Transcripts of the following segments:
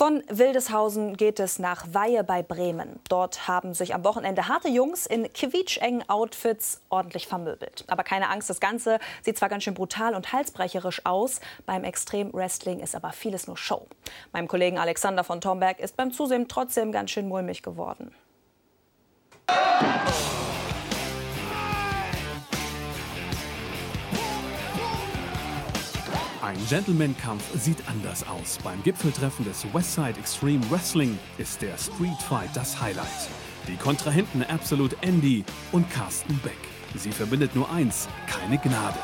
Von Wildeshausen geht es nach Weihe bei Bremen. Dort haben sich am Wochenende harte Jungs in quietschengen Outfits ordentlich vermöbelt. Aber keine Angst, das Ganze sieht zwar ganz schön brutal und halsbrecherisch aus, beim Extrem-Wrestling ist aber vieles nur Show. Meinem Kollegen Alexander von Tomberg ist beim Zusehen trotzdem ganz schön mulmig geworden. Ein Gentleman-Kampf sieht anders aus. Beim Gipfeltreffen des Westside Extreme Wrestling ist der Street Fight das Highlight. Die Kontrahenten Absolute Andy und Carsten Beck. Sie verbindet nur eins: keine Gnade.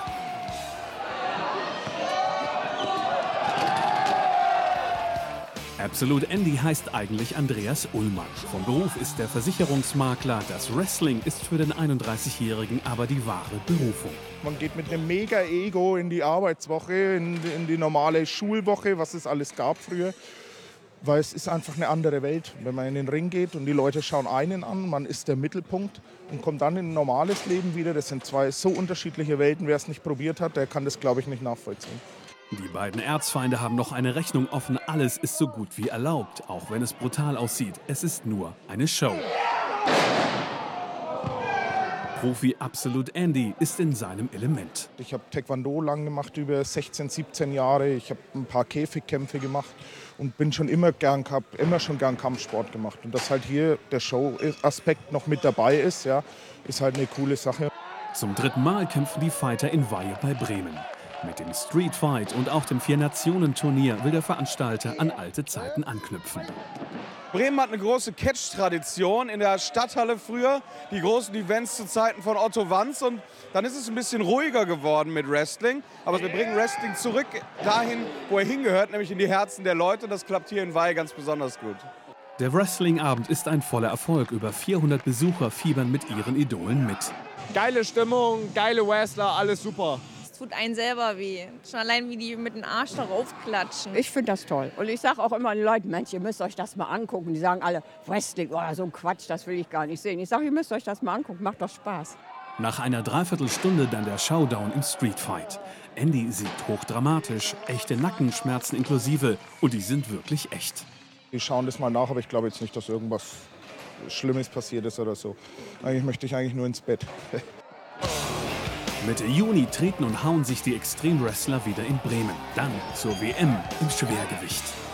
Absolute Andy heißt eigentlich Andreas Ullmann. Vom Beruf ist er Versicherungsmakler. Das Wrestling ist für den 31-Jährigen aber die wahre Berufung. Man geht mit einem Mega-Ego in die Arbeitswoche, in die normale Schulwoche, was es alles gab früher. Weil es ist einfach eine andere Welt, wenn man in den Ring geht und die Leute schauen einen an, man ist der Mittelpunkt und kommt dann in ein normales Leben wieder. Das sind zwei so unterschiedliche Welten. Wer es nicht probiert hat, der kann das, glaube ich, nicht nachvollziehen. Die beiden Erzfeinde haben noch eine Rechnung offen. Alles ist so gut wie erlaubt, auch wenn es brutal aussieht. Es ist nur eine Show. Profi Absolute Andy ist in seinem Element. Ich habe Taekwondo lang gemacht, über 16, 17 Jahre. Ich habe ein paar Käfigkämpfe gemacht und bin schon immer schon gern Kampfsport gemacht. Und dass halt hier der Show-Aspekt noch mit dabei ist, ja, ist halt eine coole Sache. Zum dritten Mal kämpfen die Fighter in Weihe bei Bremen. Mit dem Street Fight und auch dem Vier-Nationen-Turnier will der Veranstalter an alte Zeiten anknüpfen. Bremen hat eine große Catch-Tradition in der Stadthalle früher. Die großen Events zu Zeiten von Otto Wanz. Und dann ist es ein bisschen ruhiger geworden mit Wrestling. Aber wir bringen Wrestling zurück dahin, wo er hingehört, nämlich in die Herzen der Leute. Das klappt hier in Weihe ganz besonders gut. Der Wrestling-Abend ist ein voller Erfolg. Über 400 Besucher fiebern mit ihren Idolen mit. Geile Stimmung, geile Wrestler, alles super. Tut einen selber weh. Schon allein, wie die mit dem Arsch darauf klatschen. Ich finde das toll. Und ich sage auch immer den Leuten, Mensch, ihr müsst euch das mal angucken. Die sagen alle, Wrestling, oh, so ein Quatsch, das will ich gar nicht sehen. Ich sage, ihr müsst euch das mal angucken, macht doch Spaß. Nach einer Dreiviertelstunde dann der Showdown im Street Fight. Andy siegt hochdramatisch, echte Nackenschmerzen inklusive. Und die sind wirklich echt. Wir schauen das mal nach, aber ich glaube jetzt nicht, dass irgendwas Schlimmes passiert ist oder so. Eigentlich möchte ich nur ins Bett. Mitte Juni treten und hauen sich die Extreme-Wrestler wieder in Bremen. Dann zur WM im Schwergewicht.